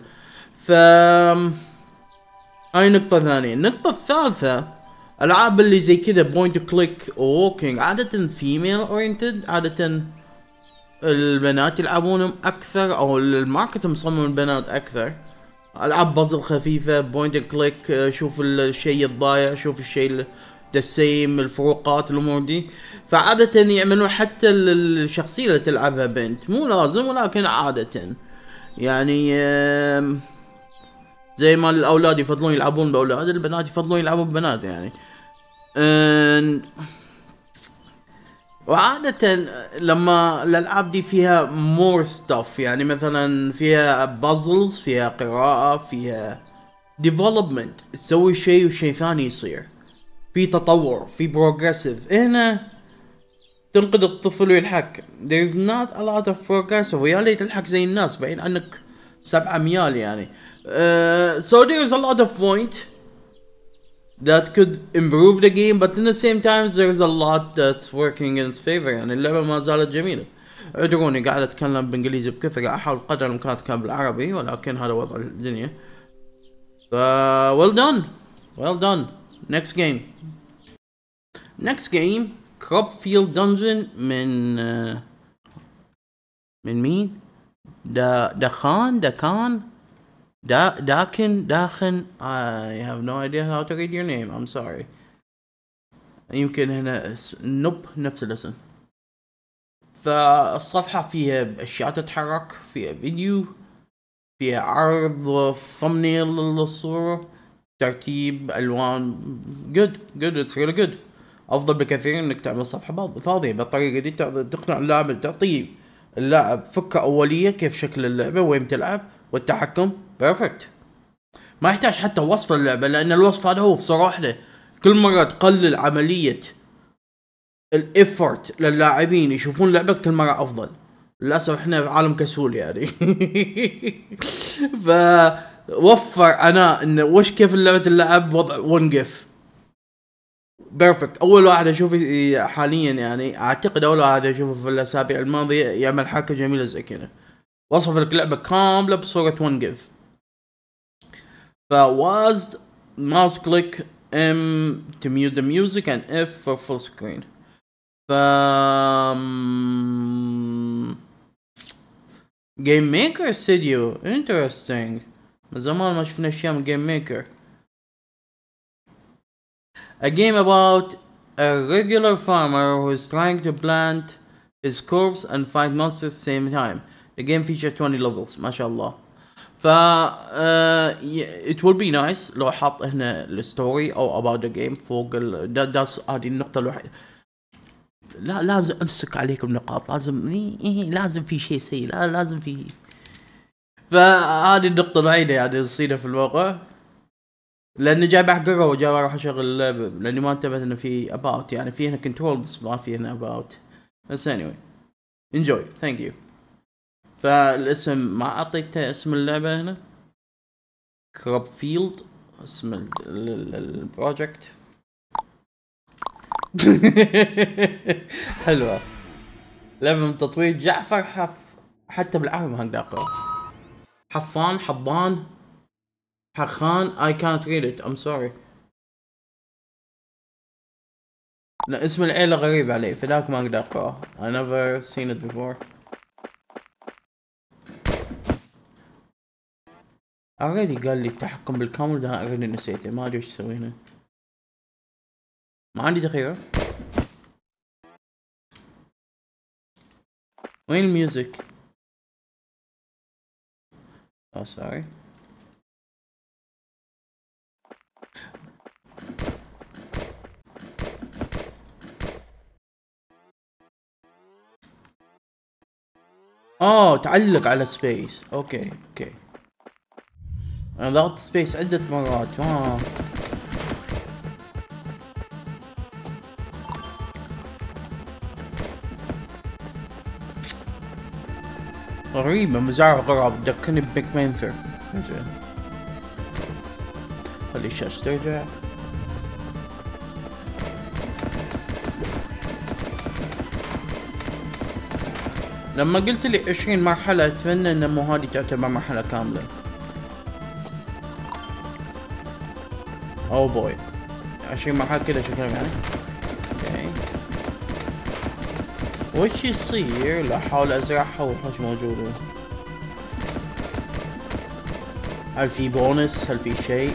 هاي نقطة ثانية. النقطة الثالثة، العاب اللي زي كده بوينت كليك ووكينج عادة فيميل اورينتد، عادة البنات يلعبونهم اكثر، او الماركت مصمم البنات اكثر. العاب بازل خفيفة بوينت كليك، شوف الشيء الضايع، شوف الشيء السيم، الفروقات، الامور دي. فعادة يعملون حتى الشخصية اللي تلعبها بنت، مو لازم ولكن عادة يعني زي ما الاولاد يفضلون يلعبون باولاد، البنات يفضلون يلعبون ببنات يعني. وعادة لما الالعاب دي فيها مور ستاف، يعني مثلا فيها بازلز، فيها قراءة، فيها ديفلوبمنت، تسوي شيء وشيء ثاني يصير، في تطور، في بروجريسيف. هنا تنقذ الطفل ويلحق. there's not a lot of progressive، ويا ليت تلحق زي الناس، بعدين عنك 7 ميال يعني. so there's a lot of point that could improve the game, but in the same time there's a lot that's working in its favor. يعني اللعبة ما زالت جميلة. اعذروني قاعد اتكلم بانجليزي بكثرة، احاول قدر الامكان اتكلم بالعربي، ولكن هذا وضع الدنيا. well done. next game Cropfield Dungeon من مين؟ داخن. I have no idea how to read your name. I'm sorry. يمكن هنا نفس الاسم. فالصفحة فيها اشياء تتحرك، فيها فيديو، فيها عرض thumbnail للصورة، ترتيب الوان. good it's really good. افضل بكثير انك تعمل صفحة فاضية بالطريقة دي، تقنع اللاعب، تعطيه اللاعب فكرة اولية كيف شكل اللعبة، وين تلعب، والتحكم بيرفكت. ما يحتاج حتى وصف اللعبة، لان الوصف هذا هو في صورة واحدة. كل مرة تقلل عملية الافورت للاعبين يشوفون لعبة كل مرة افضل. للاسف احنا في عالم كسول يعني. فوفر انا انه وش كيف لعبة اللعب وضع ون جيف بيرفكت. اول واحد اشوفه حاليا يعني، اعتقد اول واحد اشوفه في الاسابيع الماضية يعمل حركة جميلة زي كذا، وصف لك لعبة كاملة بصورة ون جيف. فواز mouse click M to mute the music and F for full screen. ف جيم ميكر استوديو interesting. من زمان ما شفنا اشياء من جيم ميكر. A game about a regular farmer who is trying to plant his crops and fight monsters at the same time. The game features 20 levels ما شاء الله. ف it will be nice لو حط هنا الستوري او about the game فوق هذه النقطة الوحيدة. لا لازم امسك عليكم نقاط، لازم لازم في شيء سيء، لا لازم في. فهذه النقطة الوحيدة يعني تصير في الواقع، لاني جاي بحققها وجاي اروح اشغل اللعبة، لاني ما انتبهت انه في about، يعني في هنا كنترول بس ما في هنا about. بس anyway enjoy thank you. فالاسم ما اعطيته اسم اللعبة هنا، كروب فيلد اسم البروجكت. حلوة لعبة من تطوير جعفر حتى بالعربي ما اقدر اقرا. حضان حخان. I can't read it I'm sorry. لا اسم العيلة غريب علي فذاك ما اقدر اقراه. I never seen it before. already قال لي التحكم بالكامل ده already نسيته، ما ادري ايش اسوي هنا، ما عندي ذخيرة. وين الميوزك؟ oh sorry. تعلق على سبيس. اوكي انا ضغطت سبيس عدة مرات. غريبة مزارع غراب تذكرني ببيك بانثر. خلي الشاشة ترجع. لما قلت لي 20 مرحلة اتمنى ان مو هذه تعتبر مرحلة كاملة. او بوي 20 مرحلة كذا شكلها يعني. اوكي وش يصير لو احاول ازرعها والحوش موجودة؟ هل في بونس؟ هل في شيء؟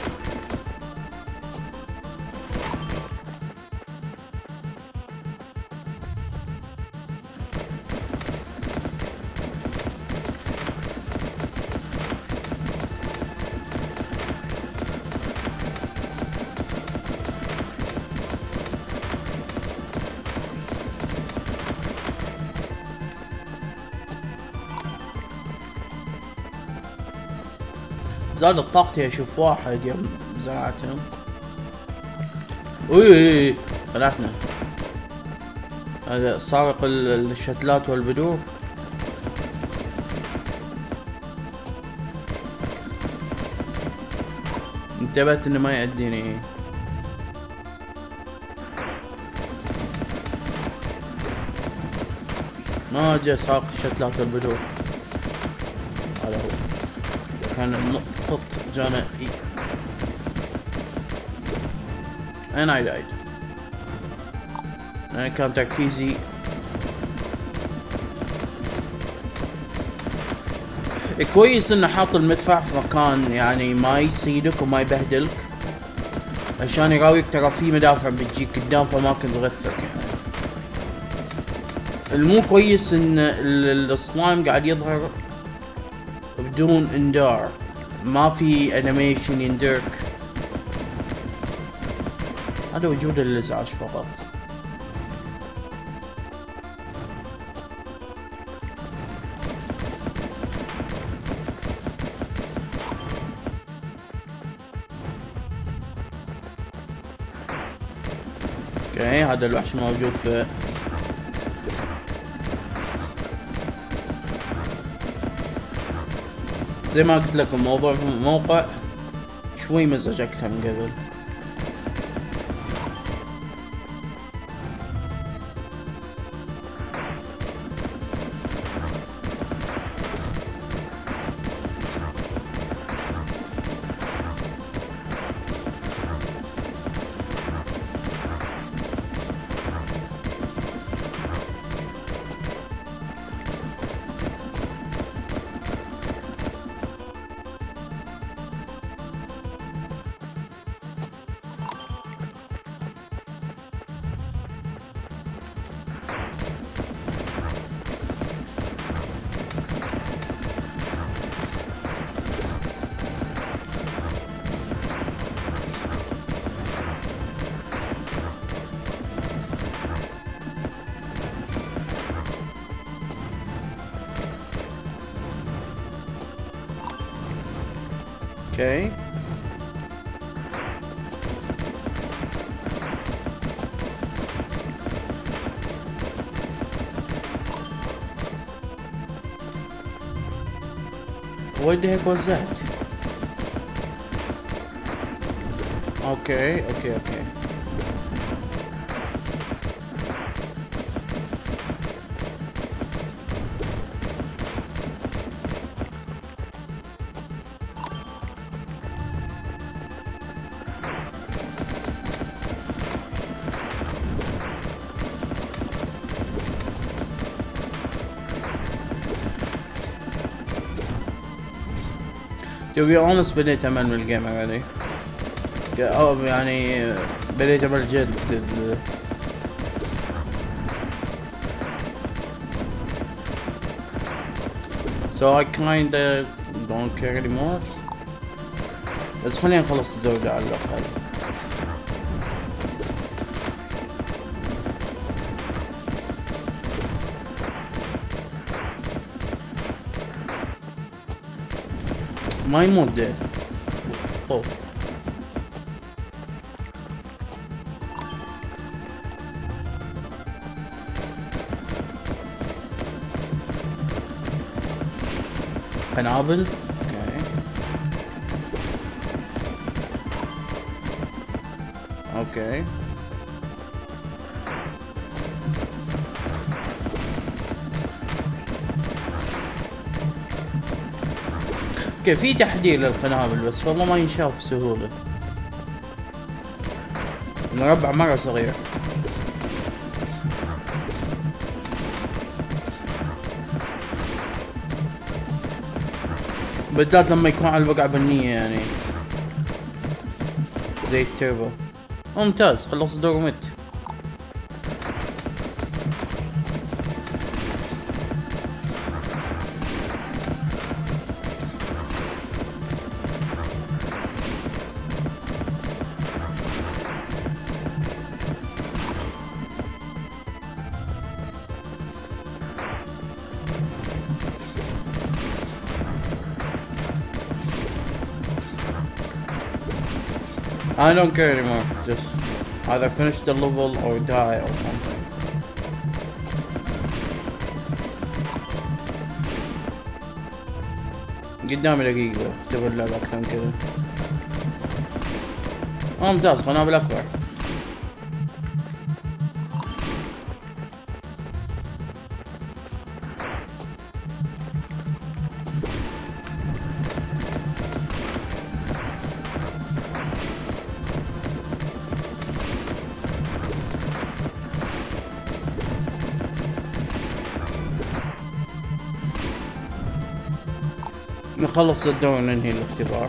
زادت طاقتي اشوف واحد يوم زرعتهم. اي طلعتنا. هذا سارق الشتلات والبذور. انتبهت انه ما يأديني. ما جاء سارق الشتلات والبذور. هذا هو كان نقطة جانا and I died. أنا كان تركيزي كويس انه حاط المدفع في مكان يعني ما يصيدك وما يبهدلك، عشان يراويك ترى في مدافع بتجيك قدام فما كنت تغثك يعني. المو كويس ان السلايم قاعد يظهر بدون اندار، ما في انيميشن يندرك. هذا وجود الازعاج فقط. اوكي هذا الوحش موجود في زي ما قلت لكم موقع شوي مزعج اكثر من قبل. اوكي what the heck was that? Okay. To be honest بديت امل من الجيم يعني بديت امل جد. So I kinda don't care anymore. بس خلينا نخلص الدور ده على الأقل. ما يموت ده. اوه قنابل. اوكي اوكي في تحديد للقنابل بس والله ما ينشاف بسهولة. المربع مرة صغير. بالذات لما يكون على البقعة بنية يعني زي التيربو. ممتاز خلص دور ومت. I don't care anymore, just either finish the level or die or something. قدامي دقيقة اختبر اللعبة أكثر من كذا. ممتاز قنابل أكبر. نخلص الدور وننهي الاختبار.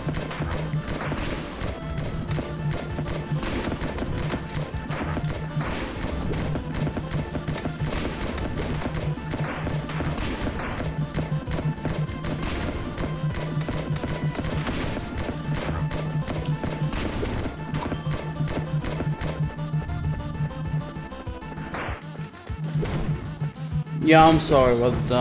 Yeah, I'm sorry but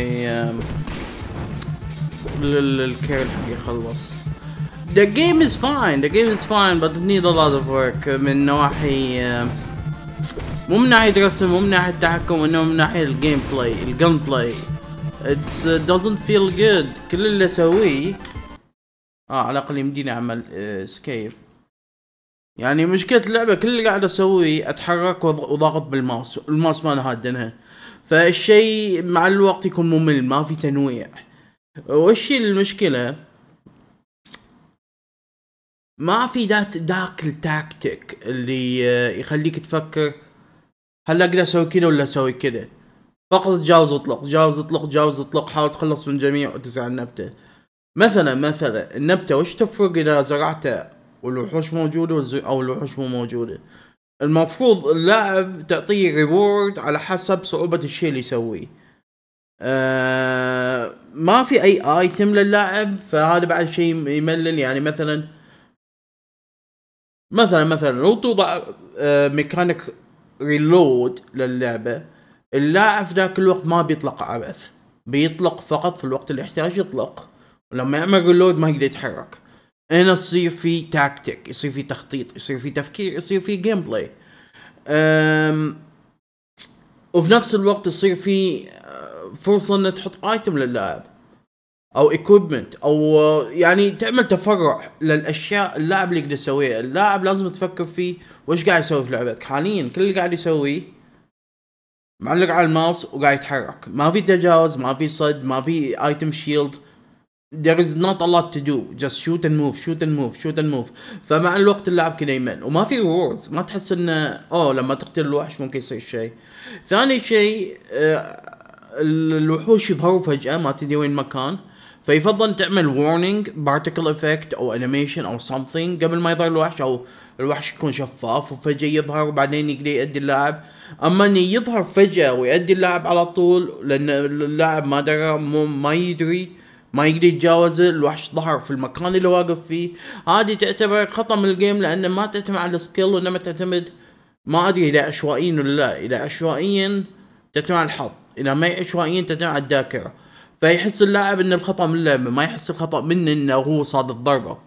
الكيرل حقي يخلص. The game is fine but it needs a lot of work من نواحي مو من ناحية رسم، مو من ناحية تحكم، انه من ناحية الجيم بلاي، الجن بلاي. It's doesn't feel good. كل اللي اسويه على الاقل يمديني اعمل اسكيب. يعني مشكلة اللعبة كل اللي قاعد اسويه اتحرك وضغط بالماوس، الماوس ما انا هادنها، فالشيء مع الوقت يكون ممل، ما في تنويع. والشيء المشكلة ما في داك التاكتيك اللي يخليك تفكر هل اقدر اسوي كذا ولا اسوي كذا. فقط جاوز اطلق جاوز اطلق جاوز اطلق، حاول تخلص من جميع وتزرع النبتة. مثلا النبتة وش تفرق اذا زرعتها والوحوش موجودة او الوحوش مو موجودة؟ المفروض اللاعب تعطيه ريورد على حسب صعوبة الشيء اللي يسويه. ما في اي ايتم للاعب، فهذا بعد شيء يملل. يعني مثلا لو توضع ميكانيك ريلود للعبة، اللاعب في ذاك الوقت ما بيطلق عبث، بيطلق فقط في الوقت اللي يحتاج يطلق، ولما يعمل ريلود ما يقدر يتحرك. هنا يصير في تاكتيك، يصير في تخطيط، يصير في تفكير، يصير في جيم بلاي. وفي نفس الوقت يصير في فرصة ان تحط ايتم للاعب او equipment، او يعني تعمل تفرع للاشياء اللاعب اللي يقدر يسويها. اللاعب لازم تفكر فيه وش قاعد يسوي في لعبتك حاليا. كل اللي قاعد يسويه معلق على الماوس وقاعد يتحرك، ما في تجاوز، ما في صد، ما في item shield. there is not a lot to do, just shoot and move shoot and move shoot and move. فمع الوقت اللاعب كذا يمل، وما في rewards، ما تحس انه لما تقتل الوحش ممكن يصير شيء. ثاني شيء الوحوش يظهروا فجأة ما تدري وين مكان، فيفضل تعمل warning particle effect او animation او something قبل ما يظهر الوحش، او الوحش يكون شفاف وفجأة يظهر وبعدين يقدر يؤدي اللاعب. اما انه يظهر فجأة ويؤدي اللاعب على طول لان اللاعب ما درى، ما يدري، ما يقدر يتجاوز الوحش، ظهر في المكان اللي واقف فيه، هذه تعتبر خطأ من الجيم، لانه ما تعتمد على السكيل وانما تعتمد، ما ادري اذا عشوائيا ولا لا. اذا عشوائيا تعتمد على الحظ، اذا ما عشوائيا تعتمد على الذاكرة. فيحس اللاعب ان الخطأ من اللعبة، ما يحس الخطأ منه انه هو صاد الضربة.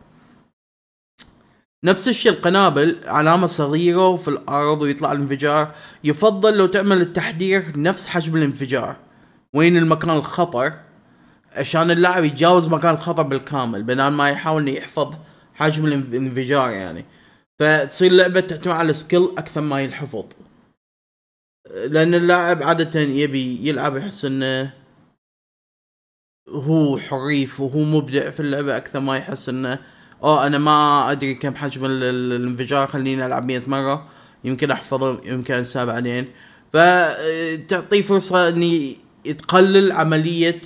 نفس الشيء القنابل، علامة صغيرة في الارض ويطلع الانفجار، يفضل لو تعمل التحذير نفس حجم الانفجار، وين المكان الخطر، عشان اللاعب يتجاوز مكان الخطر بالكامل بدل ما يحاول انه يحفظ حجم الانفجار. يعني فتصير لعبة تعتمد على السكيل اكثر ما ينحفظ، لان اللاعب عادة يبي يلعب يحس انه هو حريف وهو مبدع في اللعبة اكثر ما يحس انه انا ما ادري كم حجم الانفجار، خليني العب 100 مرة يمكن احفظه يمكن انساه بعدين. فتعطيه فرصة اني تقلل عملية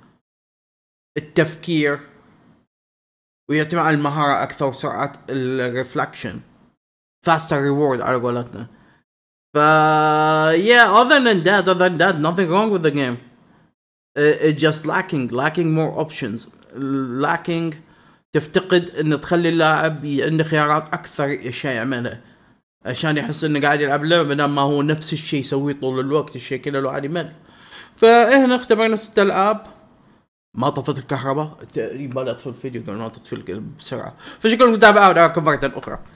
التفكير ويعتمد على المهارة اكثر وسرعة الريفلكشن، faster reward على قولتنا. other than that nothing wrong with the game. It's just lacking more options, lacking تفتقد ان تخلي اللاعب عنده خيارات اكثر اشياء يعملها عشان يحس انه قاعد يلعب لعبة بدل ما هو نفس الشيء يسويه طول الوقت، الشيء كله لو عادي مل. فهنا اختبرنا 6 العاب، ما طفت الكهرباء، يبالي اطفي الفيديو قبل ما تطفي بسرعة. فشكرا للمتابعة وأراكم مرة أخرى.